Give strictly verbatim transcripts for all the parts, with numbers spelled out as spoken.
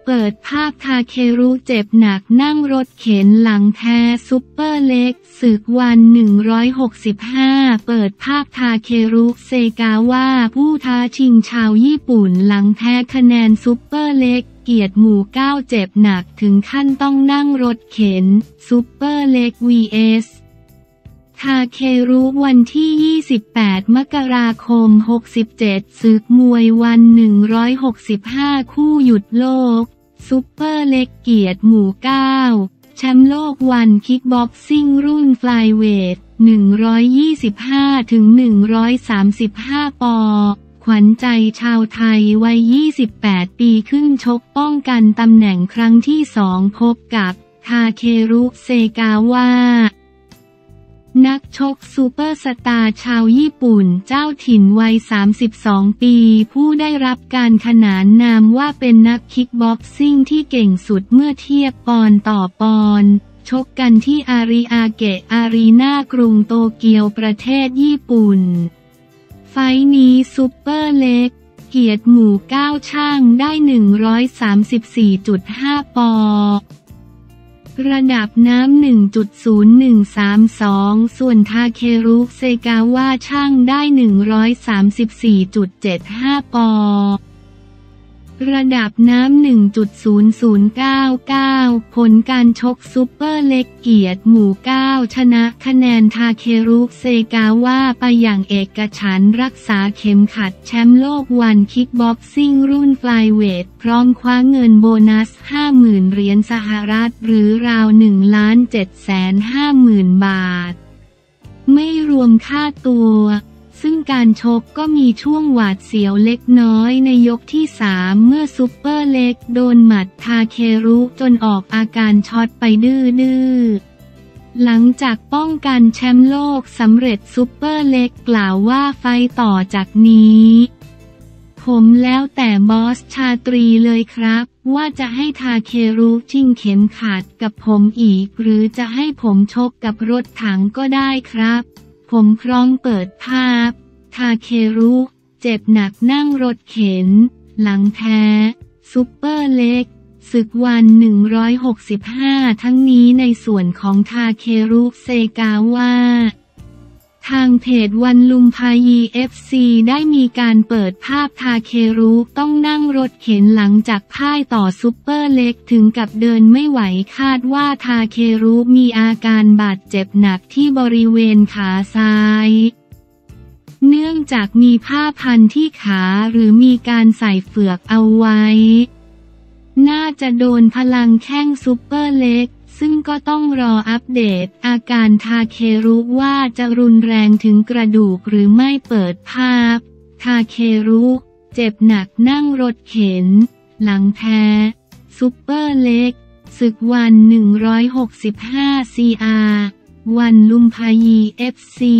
เปิดภาพทาเครุเจ็บหนักนั่งรถเข็นหลังแพ้ซุปเปอร์เล็กศึกวันหนึ่งร้อยหกสิบห้าเปิดภาพทาเครุเซกาวะผู้ท้าชิงชาวญี่ปุ่นหลังแพ้คะแนนซุปเปอร์เล็กเกียรติหมู่เก้าเจ็บหนักถึงขั้นต้องนั่งรถเข็นซุปเปอร์เล็ก วี เอสทาเครุวันที่ยี่สิบแปดมกราคมหกสิบเจ็ดศึกมวยวันหนึ่งร้อยหกสิบห้าคู่หยุดโลกซุปเปอร์เล็กเกียรติหมู่เก้าแชมป์โลกวันคิกบ็อกซิ่งรุ่นไฟล์เวทหนึ่งร้อยยี่สิบห้าถึงหนึ่งร้อยสามสิบห้าปอนด์ขวัญใจชาวไทยวัยยี่สิบแปดปีขึ้นชกป้องกันตำแหน่งครั้งที่สองพบกับทาเครุเซกาวะนักชกซูเปอร์สตาร์ชาวญี่ปุ่นเจ้าถิ่นวัยสามสิบสองปีผู้ได้รับการขนานนามว่าเป็นนักคิกบ็อกซิ่งที่เก่งสุดเมื่อเทียบปอนด์ต่อปอนด์ชกกันที่อาริอาเกะอารีนากรุงโตเกียวประเทศญี่ปุ่นไฟท์นี้ซุปเปอร์เล็กเกียรติหมู่เก้าช่างได้ หนึ่งร้อยสามสิบสี่จุดห้า ปอนด์ระดับน้ำ หนึ่งจุดศูนย์หนึ่งสามสอง ส่วนทาเครุเซกาวะช่างได้ หนึ่งร้อยสามสิบสี่จุดเจ็ดห้า ปอนด์ระดับน้ำ หนึ่งจุดศูนย์ศูนย์เก้าเก้า ผลการชกซุปเปอร์เล็กเกียรติหมู่เก้าชนะคะแนนทาเครุเซกาวะไปอย่างเอกฉันท์รักษาเข็มขัดแชมป์โลกวันคิกบ็อกซิ่งรุ่นไฟล์เวทพร้อมคว้าเงินโบนัส ห้าหมื่น เหรียญสหรัฐหรือราว หนึ่งล้านเจ็ดแสนห้าหมื่น บาทไม่รวมค่าตัวซึ่งการชกก็มีช่วงหวาดเสียวเล็กน้อยในยกที่สามเมื่อซุปเปอร์เล็กโดนหมัดทาเครุจนออกอาการช็อตไปดื้อๆหลังจากป้องกันแชมป์โลกสำเร็จซุปเปอร์เล็กกล่าวว่าไฟต์ต่อจากนี้ผมแล้วแต่บอสชาตรีเลยครับว่าจะให้ทาเครุชิงเข็มขัดกับผมอีกหรือจะให้ผมชกกับรถถังก็ได้ครับผมพร้อมเปิดภาพทาเครุเจ็บหนักนั่งรถเข็นหลังแพ้ซุปเปอร์เล็กศึกวันหนึ่งร้อยหกสิบห้าทั้งนี้ในส่วนของทาเครุเซกาวะทางเพจวันลุมพายี เอฟ ซี ได้มีการเปิดภาพทาเครุต้องนั่งรถเข็นหลังจากพ่ายต่อซุปเปอร์เล็กถึงกับเดินไม่ไหวคาดว่าทาเครุมีอาการบาดเจ็บหนักที่บริเวณขาซ้ายเนื่องจากมีผ้าพันที่ขาหรือมีการใส่เฝือกเอาไว้น่าจะโดนพลังแข้งซุปเปอร์เล็กซึ่งก็ต้องรออัปเดตอาการทาเครุว่าจะรุนแรงถึงกระดูกหรือไม่เปิดภาพทาเครุเจ็บหนักนั่งรถเข็นหลังแพ้ซุปเปอร์เล็กศึกวันหนึ่งร้อยหกสิบห้า ซี อาร์ วันลุมพายี เอฟ ซี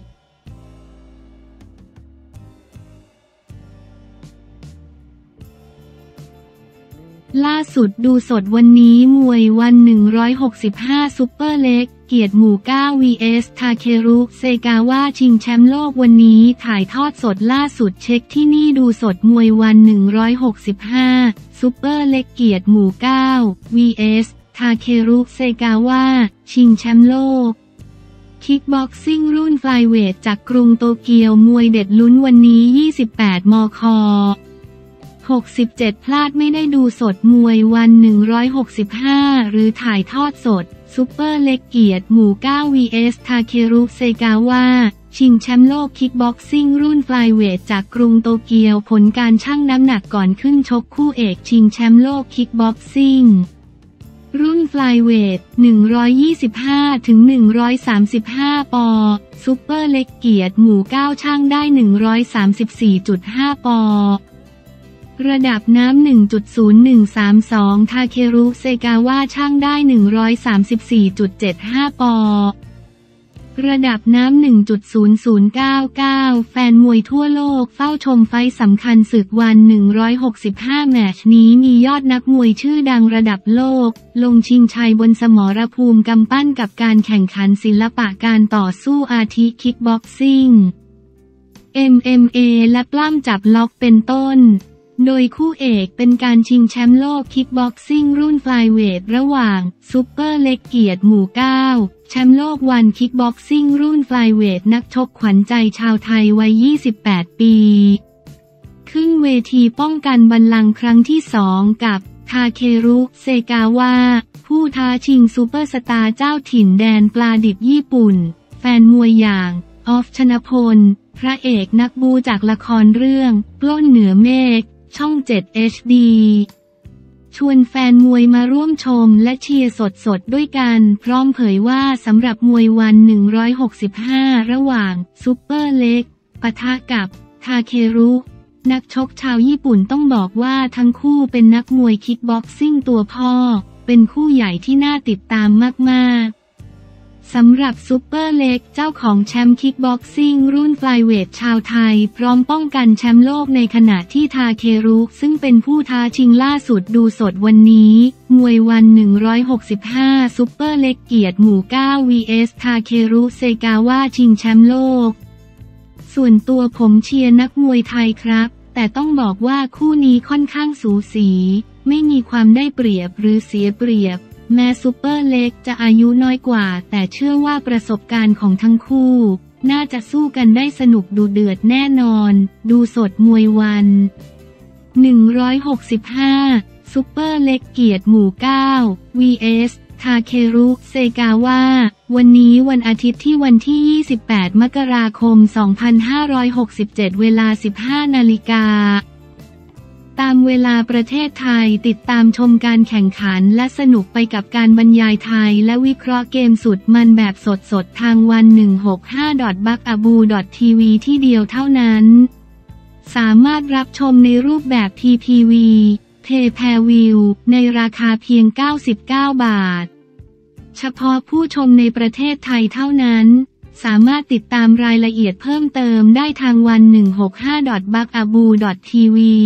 ล่าสุดดูสดวันนี้มวยวันหนึ่งร้อยหกสิบห้าซุปเปอร์เล็กเกียรติหมู่เก้า วี เอส ทาเครุเซกาวะชิงแชมป์โลกวันนี้ถ่ายทอดสดล่าสุดเช็คที่นี่ดูสดมวยวันหนึ่งร้อยหกสิบห้าซุปเปอร์เล็กเกียรติหมู่เก้า วี เอส ทาเครุเซกาวะชิงแชมป์โลกคิกบ็อกซิ่งรุ่นไฟล์เวทจากกรุงโตเกียวมวยเด็ดลุ้นวันนี้ยี่สิบแปดมคหกสิบเจ็ดพลาดไม่ได้ดูสดมวยวันหนึ่งร้อยหกสิบห้าหรือถ่ายทอดสดซุปเปอร์เล็กเกียรติหมู่เก้า วี เอส ทาเครุเซกาวะชิงแชมป์โลกคิกบ็อกซิ่งรุ่นไฟล์เวทจากกรุงโตเกียวผลการชั่งน้ำหนักก่อนขึ้นชกคู่เอกชิงแชมป์โลกคิกบ็อกซิ่งรุ่นไฟล์เวทหนึ่งร้อยยี่สิบห้าถึงหนึ่งร้อยสามสิบห้าปอนด์ซุปเปอร์เล็กเกียรติหมู่เก้าช่างได้ หนึ่งร้อยสามสิบสี่จุดห้า ปอนด์ระดับน้ำ หนึ่งจุดศูนย์หนึ่งสามสอง ทาเครุเซกาวะช่างได้ หนึ่งร้อยสามสิบสี่จุดเจ็ดห้า ปอนด์ระดับน้ำ หนึ่งจุดศูนย์ศูนย์เก้าเก้า แฟนมวยทั่วโลกเฝ้าชมไฟต์สำคัญศึกวันหนึ่งร้อยหกสิบห้าแมตช์นี้มียอดนักมวยชื่อดังระดับโลกลงชิงชัยบนสมรภูมิกำปั้นกับการแข่งขันศิลปะการต่อสู้อาทิคิกบ็อกซิ่ง เอ็ม เอ็ม เอ และปล้ำจับล็อกเป็นต้นโดยคู่เอกเป็นการชิงแชมป์โลกคิกบ็อกซิ่งรุ่นไฟล์เวทระหว่างซุปเปอร์เล็กเกียรติหมู่เก้าแชมป์โลกวันคิกบ็อกซิ่งรุ่นไฟล์เวทนักชกขวัญใจชาวไทยวัยยี่สิบแปดปีขึ้นเวทีป้องกันบัลลังก์ครั้งที่สองกับทาเครุเซกาวะผู้ท้าชิงซูเปอร์สตาร์เจ้าถิ่นแดนปลาดิบญี่ปุ่นแฟนมวยอย่างออฟชนพลพระเอกนักบูจากละครเรื่องปล้นเหนือเมฆช่อง เจ็ด เอช ดี ชวนแฟนมวยมาร่วมชมและเชียร์สดๆด้วยกันพร้อมเผยว่าสำหรับมวยวันหนึ่งร้อยหกสิบห้าระหว่างซุปเปอร์เล็กปะทะกับทาเครุนักชกชาวญี่ปุ่นต้องบอกว่าทั้งคู่เป็นนักมวยคิกบ็อกซิ่งตัวพ่อเป็นคู่ใหญ่ที่น่าติดตามมากๆสำหรับซุปเปอร์เล็กเจ้าของแชมป์คิกบ็อกซิ่งรุ่นไฟล์เวทชาวไทยพร้อมป้องกันแชมป์โลกในขณะที่ทาเครุซึ่งเป็นผู้ท้าชิงล่าสุดดูสดวันนี้มวยวันหนึ่งร้อยหกสิบห้าซุปเปอร์เล็กเกียรติหมู่เก้า วี เอส ทาเครุเซกาวะชิงแชมป์โลกส่วนตัวผมเชียร์นักมวยไทยครับแต่ต้องบอกว่าคู่นี้ค่อนข้างสูสีไม่มีความได้เปรียบหรือเสียเปรียบแม้ซุปเปอร์เล็กจะอายุน้อยกว่าแต่เชื่อว่าประสบการณ์ของทั้งคู่น่าจะสู้กันได้สนุกดูเดือดแน่นอนดูสดมวยวันหนึ่งร้อยหกสิบห้าซุปเปอร์เล็กเกียรติหมู่เก้า วี เอส ทาเครุเซกาวะวันนี้วันอาทิตย์ที่วันที่ยี่สิบแปดมกราคมสองพันห้าร้อยหกสิบเจ็ดเวลา สิบห้านาฬิกาตามเวลาประเทศไทยติดตามชมการแข่งขันและสนุกไปกับการบรรยายไทยและวิเคราะห์เกมสุดมันแบบสดๆทางวันหนึ่งหกห้า บักอาบู ที วี ที่เดียวเท่านั้นสามารถรับชมในรูปแบบ พี พี วี Pay Per View ในราคาเพียงเก้าสิบเก้าบาทเฉพาะผู้ชมในประเทศไทยเท่านั้นสามารถติดตามรายละเอียดเพิ่มเติมได้ทางวันหนึ่งหกห้า บักอาบู ที วี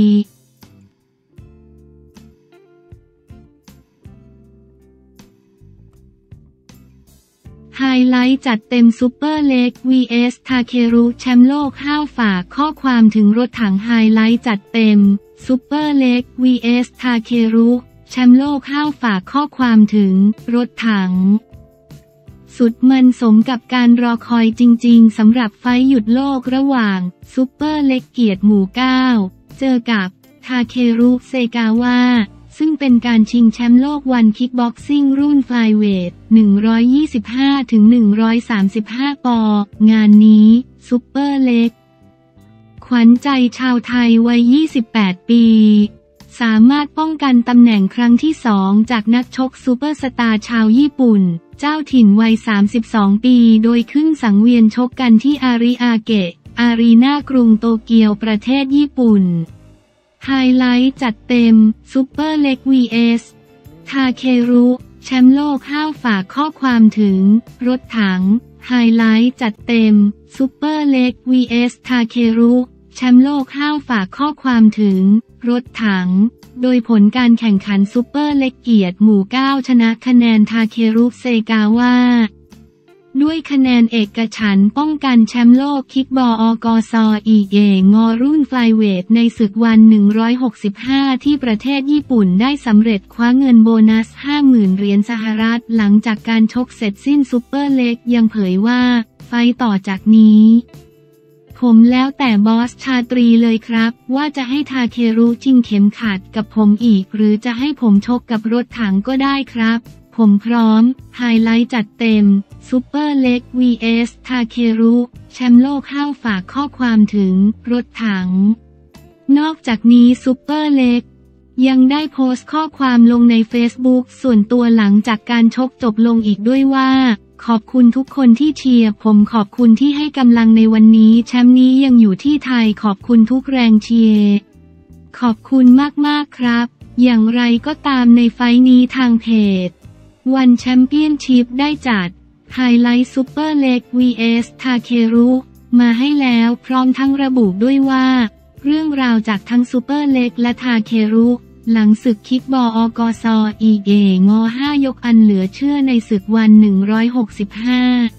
ไฮไลท์จัดเต็มซุปเปอร์เล็ก วี เอส ทาเครุแชมป์โลกห้าวฝากข้อความถึงรถถังไฮไลท์จัดเต็มซุปเปอร์เล็ก วี เอส ทาเครุแชมป์โลกห้าวฝากข้อความถึงรถถังสุดมันสมกับการรอคอยจริงๆสำหรับไฟท์หยุดโลกระหว่างซุปเปอร์เล็กเกียรติหมู่เก้าเจอกับทาเครุเซกาวะซึ่งเป็นการชิงแชมป์โลกวันคิกบ็อกซิ่งรุ่นไฟล์เวท หนึ่งร้อยยี่สิบห้าถึงหนึ่งร้อยสามสิบห้า ปงานนี้ซุปเปอร์เล็กขวัญใจชาวไทยวัยยี่สิบแปดปีสามารถป้องกันตำแหน่งครั้งที่สองจากนักชกซูเปอร์สตาร์ชาวญี่ปุ่นเจ้าถิ่นวัยสามสิบสองปีโดยขึ้นสังเวียนชกกันที่อาริอาเกะอารีนากรุงโตเกียวประเทศญี่ปุ่นไฮไลท์จัดเต็มซุปเปอร์เล็ก วี เอส ทาเครุแชมป์โลกห้าวฝากข้อความถึงรถถังไฮไลท์จัดเต็มซุปเปอร์เล็ก วี เอส ทาเครุแชมป์โลกห้าวฝากข้อความถึงรถถังโดยผลการแข่งขันซุปเปอร์เล็กเกียรติหมู่เก้าชนะคะแนนทาเครุเซกาวะด้วยคะแนนเอกฉันท์ป้องกันแชมป์โลกคิกบออกซอีเองอรุ่นไฟล์เวทในศึกวันหนึ่งร้อยหกสิบห้าที่ประเทศญี่ปุ่นได้สำเร็จคว้าเงินโบนัส ห้าหมื่น เหรียญสหรัฐหลังจากการชกเสร็จสิ้นซุปเปอร์เล็กยังเผยว่าไฟต์ต่อจากนี้ผมแล้วแต่บอสชาตรีเลยครับว่าจะให้ทาเครุชิงเข็มขัดกับผมอีกหรือจะให้ผมชกกับรถถังก็ได้ครับผมพร้อมไฮไลท์จัดเต็มซุปเปอร์เล็ก วี เอส ทาเครุแชมป์โลกห้าวฝากข้อความถึงรถถังนอกจากนี้ซุปเปอร์เล็กยังได้โพสต์ข้อความลงในเฟซบุ๊กส่วนตัวหลังจากการชกจบลงอีกด้วยว่าขอบคุณทุกคนที่เชียร์ผมขอบคุณที่ให้กำลังในวันนี้แชมป์นี้ยังอยู่ที่ไทยขอบคุณทุกแรงเชียร์ขอบคุณมากๆครับอย่างไรก็ตามในไฟท์นี้ทางเพจวันแชมเปี้ยนชิพได้จัดไฮไลท์ซุปเปอร์เล็ก วี เอส ทาเครุมาให้แล้วพร้อมทั้งระบุด้วยว่าเรื่องราวจากทั้งซุปเปอร์เล็กและทาเครุหลังศึกคิกบออกซอีเองอห้ายกอันเหลือเชื่อในศึกวันหนึ่งร้อยหกสิบห้า